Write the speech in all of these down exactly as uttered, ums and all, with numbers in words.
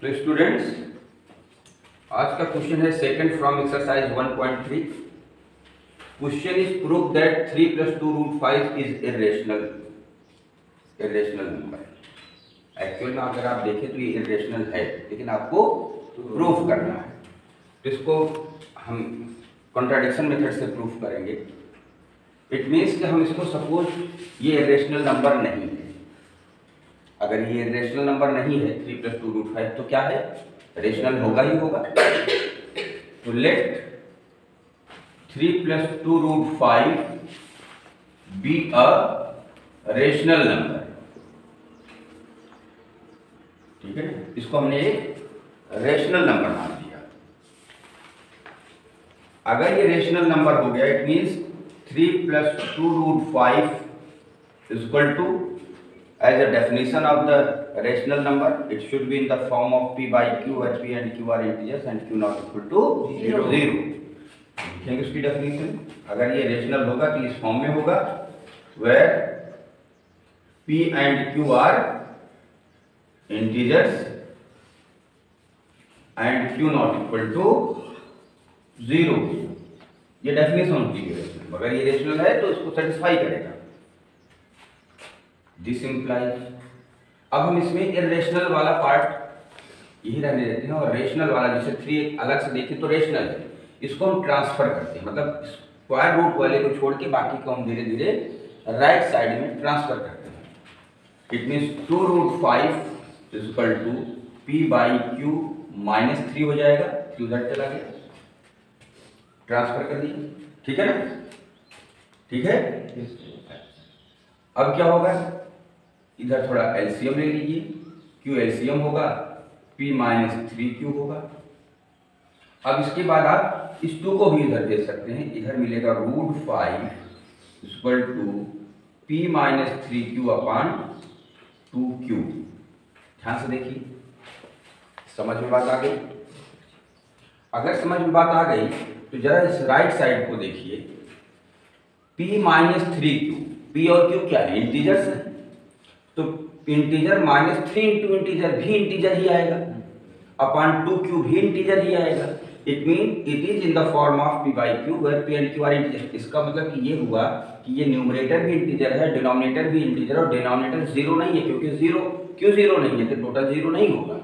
तो स्टूडेंट्स, आज का क्वेश्चन है second from exercise one point three. Question is prove that three plus two root five is irrational irrational number. Actual में अगर आप देखें तो ये इरेशनल है, लेकिन आपको प्रूफ करना है। तो इसको हम कॉन्ट्राडिक्शन मेथड से प्रूफ करेंगे। इट मीन्स कि हम इसको सपोज ये इरेशनल नंबर नहीं है। अगर ये इरेशनल नंबर नहीं है three plus two root five तो क्या है, रेशनल होगा ही होगा। तो let three plus two root five be a rational number. ठीक है, इसको हमने एक रेशनल नंबर मान दिया। अगर ये रेशनल नंबर हो गया, it means three plus two root five is equal to, as a definition of the rational number, it should be in the form of p by q, where p and q are integers and q not equal to zero. zero. लिखेंगे उसकी definition. अगर ये rational होगा तो इस form में होगा, where p and q are integers and q not equal to zero. ये डेफिनेशन होती है रेशनल। अगर ये रेशनल है तो इसको सेटिस्फाई करेगा। दिस इम्प्लाइज, अब हम इसमें इरेशनल वाला पार्ट यही रहने देते हैं, और रेशनल वाला जैसे थ्री अलग से देखें तो रेशनल है, इसको हम ट्रांसफर करते हैं। मतलब स्क्वायर रूट वाले को छोड़ के बाकी को हम धीरे धीरे राइट साइड में ट्रांसफर करते हैं। It means two root five is equal to p by q minus three हो जाएगा। क्यू उधर चला गया, ट्रांसफर कर दिए। ठीक है ना, ठीक है। अब क्या होगा, इधर थोड़ा एलसीएम ले लीजिए। क्यू एलसीएम होगा, p माइनस थ्री क्यू होगा। अब इसके बाद आप इस टू को भी इधर दे सकते हैं। इधर मिलेगा root five equal to p minus three q upon two q. ध्यान से देखिए, समझ में बात आ गई? अगर समझ में बात आ गई तो जरा इस राइट साइड को देखिए। p minus three q, p और q क्या है, इंटीजर्स है। तो integer minus three into integer भी इंटीजर ही आएगा, अपॉन टू क्यू भी इंटीजर ही आएगा। It mean it is in the form of p by q, where p and q are integer. इसका मतलब कि ये हुआ कि ये न्यूमरेटर भी इंटीजर है, डिनोमिनेटर भी इंटीजर, और डिनोमिनेटर जीरो नहीं है, क्योंकि जीरो क्यों जीरो नहीं है तो टोटल जीरो नहीं होगा।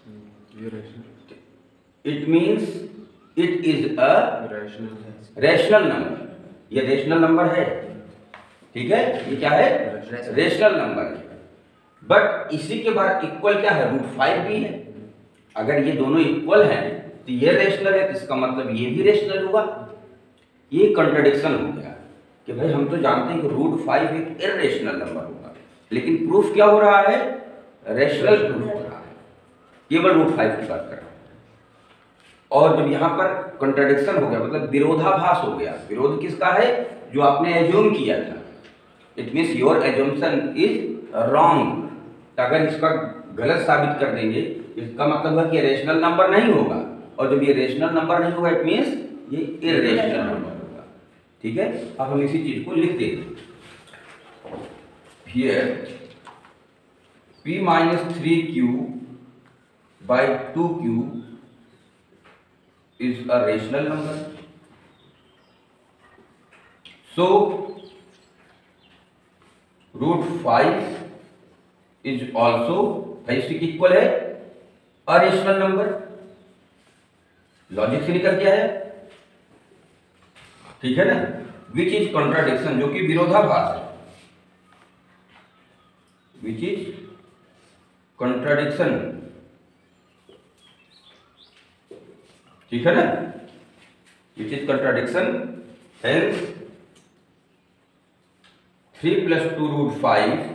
It means it is a rational number. ये रेशनल नंबर है, ठीक है। ये क्या है, रेशनल नंबर है। बट इसी के बाद इक्वल क्या है, रूट फाइव भी है। अगर ये दोनों इक्वल हैं तो ये रेशनल है, तो इसका मतलब ये भी रेशनल हुआ। ये कंट्राडिक्शन हो गया कि भाई हम तो जानते हैं कि रूट फाइव एक इरेशनल नंबर होगा, लेकिन प्रूफ क्या हो रहा है, रेशनल प्रूफ हो रहा है। केवल रूट फाइव की बात कर रहा है। और जब यहाँ पर कंट्राडिक्शन हो गया, मतलब विरोधाभास हो गया। विरोध किसका है, जो आपने एज्यूम किया था। It means your assumption is wrong. अगर इसका गलत साबित कर देंगे, इसका मतलब है कि रेशनल नंबर नहीं होगा, और जब ये रेशनल नंबर नहीं होगा इट मीन्स ये इरेशनल नंबर होगा। ठीक है, अब हम इसी चीज को लिख देते। Here p minus three q by two q is a rational number. So root five is also equal है अरेशनल नंबर। लॉजिक से निकल के आया, ठीक है ना। विच इज कॉन्ट्राडिक्शन, जो कि विरोधाभास है। विच इज कॉन्ट्राडिक्शन, ठीक है ना। Which is contradiction, hence three plus two root five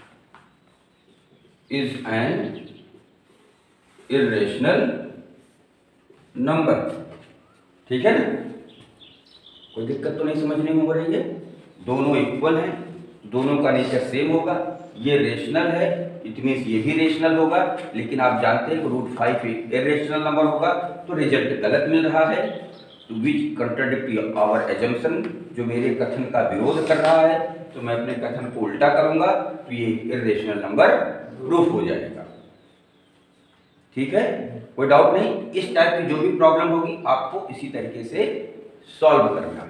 is an irrational number। ठीक है ना, कोई दिक्कत तो नहीं समझने में हो रही है। दोनों इक्वल हैं, दोनों का नेचर सेम होगा। ये रेशनल है, इट मीन्स ये भी रेशनल होगा, लेकिन आप जानते हैं कि रूट फाइव इरेशनल नंबर होगा, तो रिजल्ट गलत मिल रहा है। तो विच कंट्राडिक्ट आवर एजम्पशन, जो मेरे कथन का विरोध कर रहा है, तो मैं अपने कथन को उल्टा करूंगा तो ये इरेशनल नंबर प्रूफ हो जाएगा। ठीक है, कोई डाउट नहीं। इस टाइप की जो भी प्रॉब्लम होगी आपको इसी तरीके से सॉल्व करना।